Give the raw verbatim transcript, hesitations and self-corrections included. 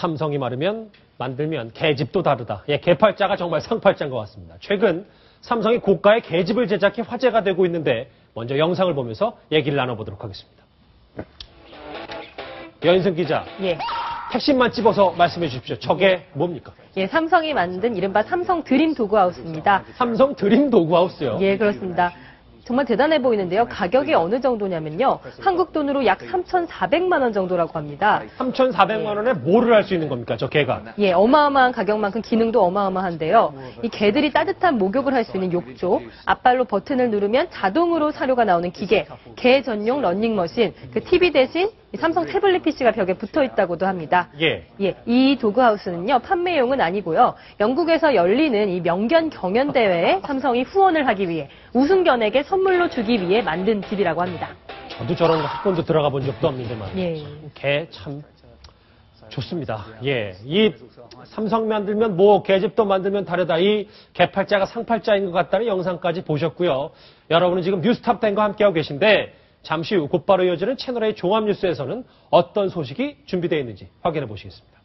삼성이 마르면 만들면 계집도 다르다. 예, 계팔자가 정말 상팔자인 것 같습니다. 최근 삼성이 고가의 계집을 제작해 화제가 되고 있는데 먼저 영상을 보면서 얘기를 나눠보도록 하겠습니다. 여인승 기자. 예. 핵심만 찝어서 말씀해 주십시오. 저게 뭡니까? 예, 삼성이 만든 이른바 삼성 드림 도구하우스입니다. 삼성 드림 도구하우스요? 예, 그렇습니다. 정말 대단해 보이는데요. 가격이 어느 정도냐면요. 한국 돈으로 약 삼천사백만 원 정도라고 합니다. 삼천사백만 원에 뭐를 할 수 있는 겁니까, 저 개가? 예, 어마어마한 가격만큼 기능도 어마어마한데요. 이 개들이 따뜻한 목욕을 할 수 있는 욕조, 앞발로 버튼을 누르면 자동으로 사료가 나오는 기계, 개 전용 러닝머신, 그 티비 대신 이 삼성 태블릿 피씨가 벽에 붙어 있다고도 합니다. 예. 예, 이 도구하우스는요, 판매용은 아니고요. 영국에서 열리는 이 명견 경연 대회에 삼성이 후원을 하기 위해 우승견에게 선물로 주기 위해 만든 집이라고 합니다. 저도 저런 거 한 번도 들어가 본 적도 없는데만. 예. 개 참 좋습니다. 예. 이 삼성 만들면 뭐 개집도 만들면 다르다. 이 개팔자가 상팔자인 것 같다는 영상까지 보셨고요. 여러분은 지금 뉴스탑텐과 함께하고 계신데 잠시 후 곧바로 이어지는 채널A 종합뉴스에서는 어떤 소식이 준비되어 있는지 확인해 보시겠습니다.